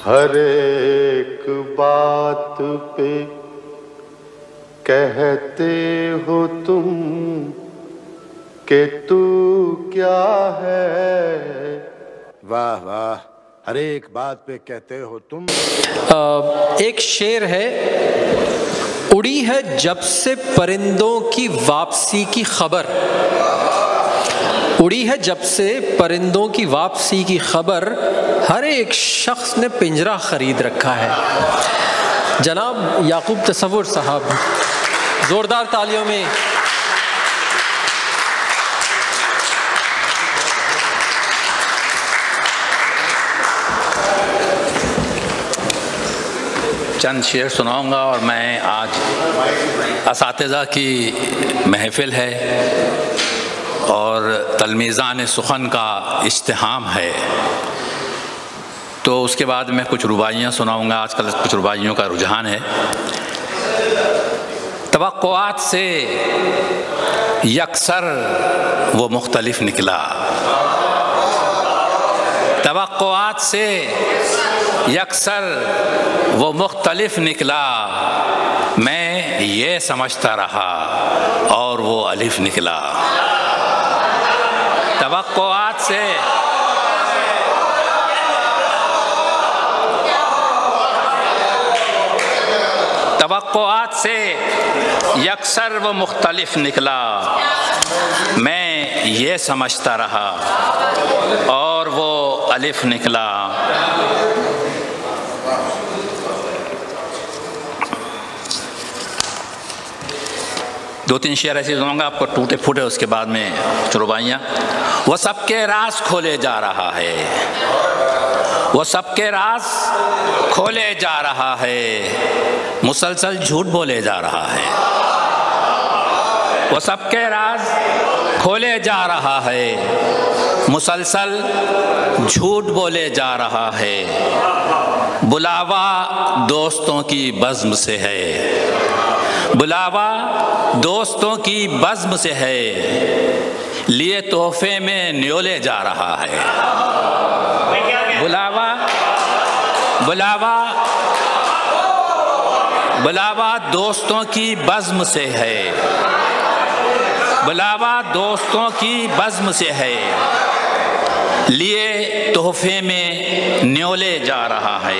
ہر ایک بات پہ کہتے ہو تم کہ تو کیا ہے. واہ واہ، ہر ایک بات پہ کہتے ہو تم. ایک شعر ہے، اڑی ہے جب سے پرندوں کی واپسی کی خبر، اڑی ہے جب سے پرندوں کی واپسی کی خبر، ہر ایک شخص نے پنجرہ خرید رکھا ہے. جناب یعقوب تصور صاحب، زوردار تالیوں میں. چند شعر سناؤں گا، اور میں آج اساتذہ کی محفل ہے اور تلمیذان سخن کا اجتماع ہے، تو اس کے بعد میں کچھ رباعیاں سناؤں گا. آج کل کچھ رباعیوں کا رجحان ہے. توقعات سے یکسر وہ مختلف نکلا، توقعات سے یکسر وہ مختلف نکلا، میں یہ سمجھتا رہا اور وہ الف نکلا. توقعات سے یکسر وہ مختلف نکلا، میں یہ سمجھتا رہا اور وہ الف نکلا. دو تین شعر ایسے سناؤں گا آپ کو ٹوٹے پھوٹے، اس کے بعد میں رباعیاں. وہ سب کے راز کھولے جا رہا ہے، وہ سب کے راز کھولے جا رہا ہے، مسلسل جھوٹ بولے جا رہا ہے. وہ سب کے راز کھولے جا رہا ہے، مسلسل جھوٹ بولے جا رہا ہے. بلاوا دوستوں کی بزم سے ہے، بلاوا دوستوں کی بزم سے ہے، لیے تحفے میں نیولے جا رہا ہے. بلاوا بلاوا بلاوا دوستوں کی بزم سے ہے، بلاوا دوستوں کی بزم سے ہے، لیے تحفے میں نیولے جا رہا ہے.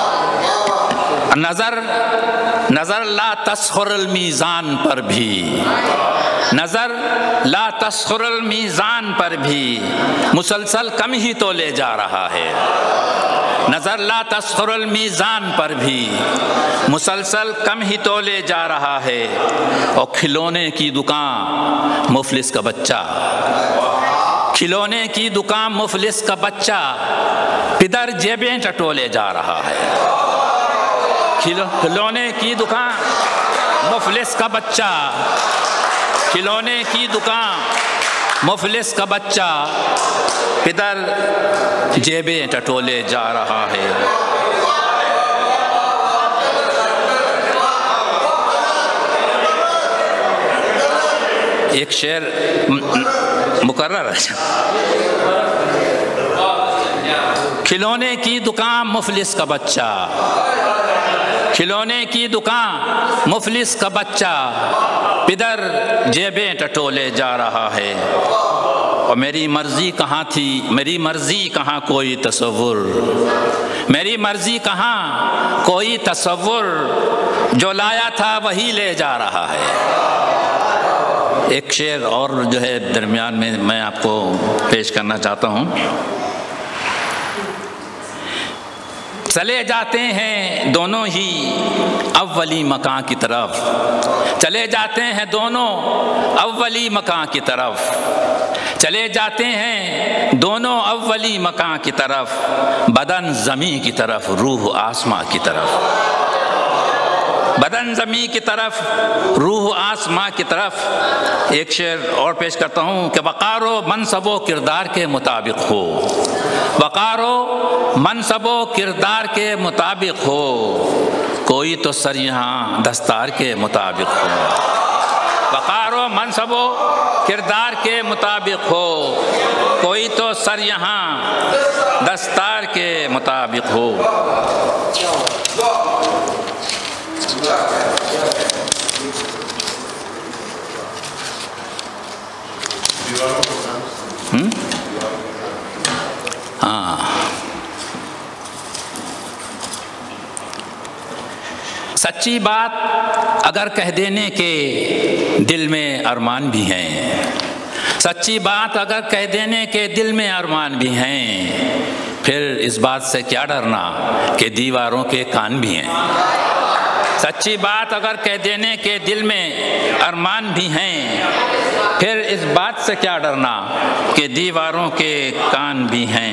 نظر لا تسخر المیزان پر بھی، نظر لا تسخر المیزان پر بھی مسلسل کم ہی تو لے جا رہا ہے. نظر لا تسخر المیزان پر بھی مسلسل کم ہی تو لے جا رہا ہے. اور کھلونے کی دکان مفلس کا بچہ، کھلونے کی دکان مفلس کا بچہ، پدر جیبیں ٹٹولے جا رہا ہے. کھلونے کی دکان مفلس کا بچہ، کھلونے کی دکان مفلس کا بچہ، پدر جیبیں ٹٹولے جا رہا ہے. ایک شعر مقرر ہے، کھلونے کی دکان مفلس کا بچہ، کھلونے کی دکان مفلس کا بچہ، پدر جیبیں ٹٹولے جا رہا ہے. اور میری مرضی کہاں تھی، میری مرضی کہاں کوئی تصور، میری مرضی کہاں کوئی تصور، جو لایا تھا وہی لے جا رہا ہے. ایک شعر اور جو ہے درمیان میں آپ کو پیش کرنا چاہتا ہوں. چلے جاتے ہیں دونوں ہی اولی مکان کی طرف، چلے جاتے ہیں دونوں اولی مکان کی طرف، چلے جاتے ہیں دونوں اولی مکان کی طرف، بدن زمین کی طرف روح آسماں کی طرف، بدن زمین کی طرف روح آسماں کی طرف. ایک شعر اور پیش کرتا ہوں کہ وقار و منصب و کردار کے مطابق ہو، وقار و منصب و کردار کے مطابق ہو، کوئی تو سر یہاں دستار کے مطابق ہو. وقار و منصب و کردار کے مطابق ہو، کوئی تو سر یہاں دستار کے مطابق साबिक़ हो। सच्ची बात अगर कह देने के दिल में अरमान भी हैं, सच्ची बात अगर कह देने के दिल में अरमान भी हैं, फिर इस बात से क्या डरना कि दीवारों के कान भी हैं। सच्ची बात अगर कह देने के दिल में अरमान भी हैं, फिर इस बात से क्या डरना कि दीवारों के कान भी हैं।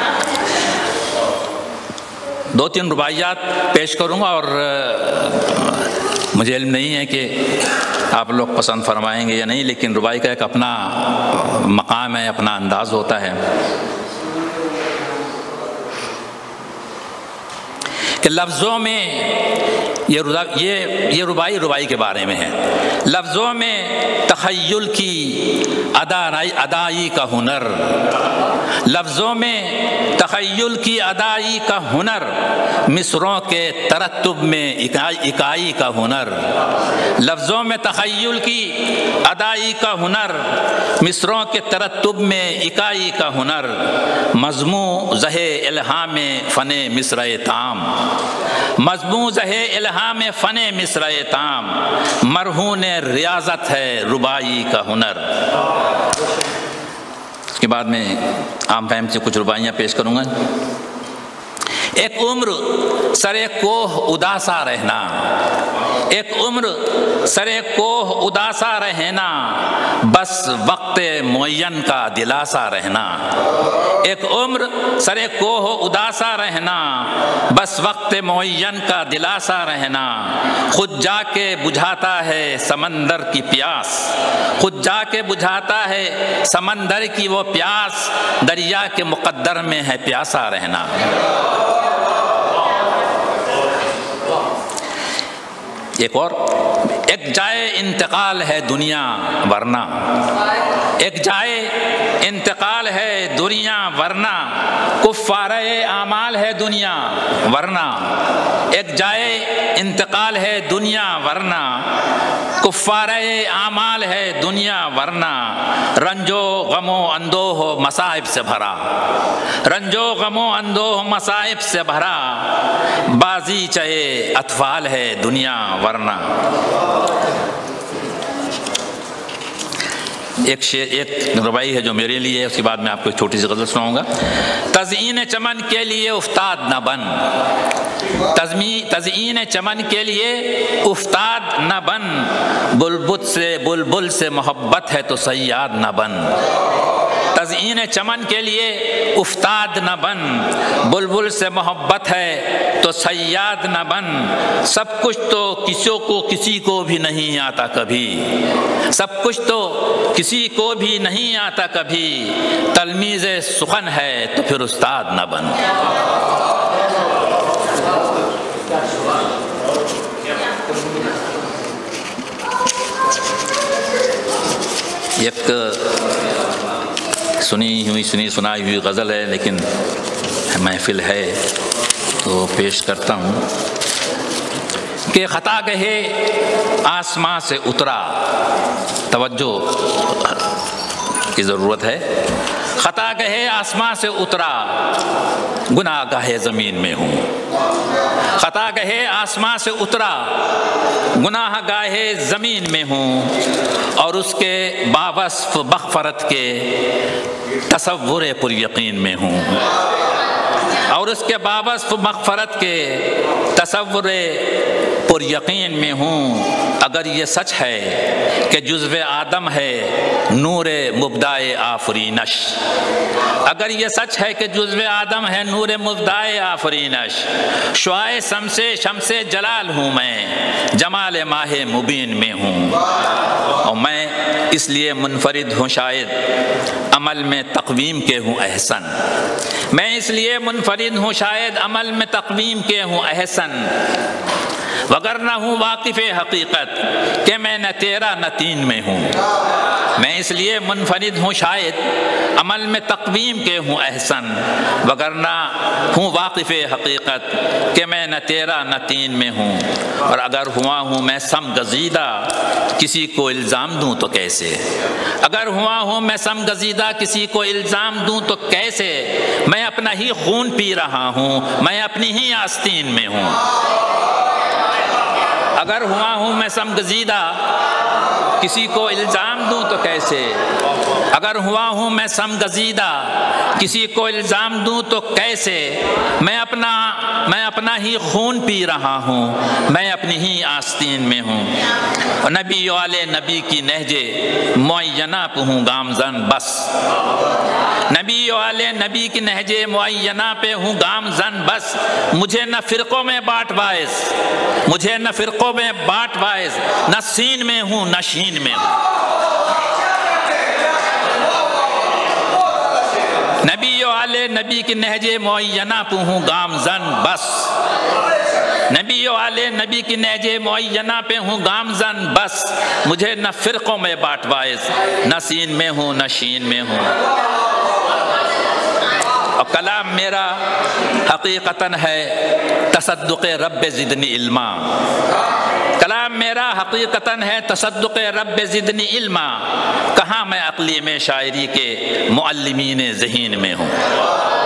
दो तीन रुबाइयात पेश करूँगा और मुझे इल्म नहीं है कि आप लोग पसंद फरमाएंगे या नहीं, लेकिन रुबाई का एक अपना मकाम है, अपना अंदाज़ होता है कि लफ्ज़ों में ये रुबाई के बारे में है। लफ्ज़ों में तख़य्युल की अदाई का हुनर, लफ्ज़ों में तख़य्युल की अदाई का हुनर, मिसरों के तरत्तुब में इकाई का हुनर। लफ्ज़ों में तख़य्युल की अदाई का हुनर, मिसरों के तरत्तुब में इकाई का हुनर। मज़मू ज़हे इल्हाम फ़ने मिस्र ताम, मज़मू ज़हे इल्हाम फ़ने मिस्र ताम। मरहून रियाज़त है रुबाई का हुनर। इसके बाद में आम फहम से कुछ रुबाइयाँ पेश करूँगा। एक उम्र सरे कोह उदासा रहना, एक उम्र सरे कोह उदासा रहना, बस वक्त मुअय्यन का दिलासा रहना। एक उम्र सरे कोह उदासा रहना, बस वक्त मुअय्यन का दिलासा रहना। खुद जाके बुझाता है समंदर की प्यास, खुद जाके बुझाता है समंदर की वो प्यास, दरिया के मुक़द्दर में है प्यासा रहना। एक और, एक जाए इंतकाल है दुनिया वरना, एक जाए इंतकाल है दुनिया वरना, कुफ़ारे आमाल है दुनिया वरना। एक जाए इंतकाल है दुनिया वरना, कुफ़ारे आमाल है दुनिया वरना। रंजो गमो अंदोह मसाइब से भरा, रंजो गमो अंदोह मसाइब से भरा, बाजी चाहे अतफाल है दुनिया वरना। एक रुबाई है जो मेरे लिए है, उसके बाद मैं आपको एक छोटी सी गज़ल सुनाऊंगा। तज़यीन चमन के लिए उस्ताद न बन, तज़यीन चमन के लिए उस्ताद न बन, बुलबुल से मोहब्बत है तो सय्याद न बन। तज़यीन चमन के लिए उस्ताद न बन, बुलबुल से मोहब्बत है तो सय्याद न बन। सब कुछ तो किसी को भी नहीं आता कभी, सब कुछ तो किसी को भी नहीं आता कभी, तलमीज़े सुखन है तो फिर उस्ताद न बन। एक सुनाई हुई गज़ल है, लेकिन महफिल है तो पेश करता हूँ कि ख़ता गहे आसमां से उतरा, तवज्जो की ज़रूरत है। ख़ता गहे आसमां से उतरा, गुनाहगाहे ज़मीन में हूँ। ख़ता गहे आसमां से उतरा, गुनाहगाहे ज़मीन में हूँ, और उसके बावस्फ़ मग़फ़रत के तसव्वुर पुर यकीन में हूँ, और उसके बावस्फ़ मग़फ़रत के तसव्वुर पुर यकीन में हूँ। अगर ये सच है कि जुज़्व आदम है नूरे मुब्दाए आफरीनश, अगर ये सच है कि जुज़्व आदम है नूरे मुब्दाए आफरीनश, शुआए शम्से जलाल हूँ मैं, जमाल माहे मुबीन में हूँ। और मैं इसलिए मुनफरिद हूँ शायद अमल में तक़वीम के हूँ अहसन, मैं इसलिए मुनफरिद हूँ शायद अमल में तक़वीम के हूँ अहसन। وگرنہ ہوں واقف حقیقت کہ میں نہ تیرا نہ تین میں ہوں، میں اس لیے منفرد ہوں شاید عمل میں تقویم کے ہوں احسن، وگرنہ ہوں واقف حقیقت کہ میں نہ تیرا نہ تین میں ہوں، اور اگر ہوا ہوں میں سم گزیدہ کسی کو الزام دوں تو کیسے، اگر ہوا ہوں میں سم گزیدہ کسی کو الزام دوں تو کیسے، میں اپنا ہی خون پی رہا ہوں، میں اپنی ہی آستین میں ہوں، اگر ہوا ہوں میں سم گزیدہ کسی کو الزام دوں تو کیسے، اگر ہوا ہوں میں سم گزیدہ کسی کو الزام دوں تو کیسے، میں اپنا ہی خون پی رہا ہوں، میں اپنی ہی آستین میں ہوں، اور نبی والے نبی کی نہج معینہ پہ ہوں گامزن بس، نبی والے نبی کی نہج معینہ پہ ہوں گامزن بس، مجھے نہ فرقوں میں بانٹ باعث، مجھے نہ فرقوں میں بانٹ باعث، نہ سین میں ہوں نہ شین میں ہوں، نبی والے نبی کی نہج معینہ پہ ہوں گامزن بس، نبی والے نبی کی نہج معینہ پہ ہوں گامزن بس، مجھے نہ فرقوں میں بانٹ باعث، نہ سین میں ہوں نہ شین میں ہوں، اور کلام میرا حقیقتاً ہے تصدق رب زدنی علما، کلام میرا حقیقتاً ہے تصدق رب زدنی علما، کہاں میں عقلی میں شاعری کے معلمین ذہین میں ہوں۔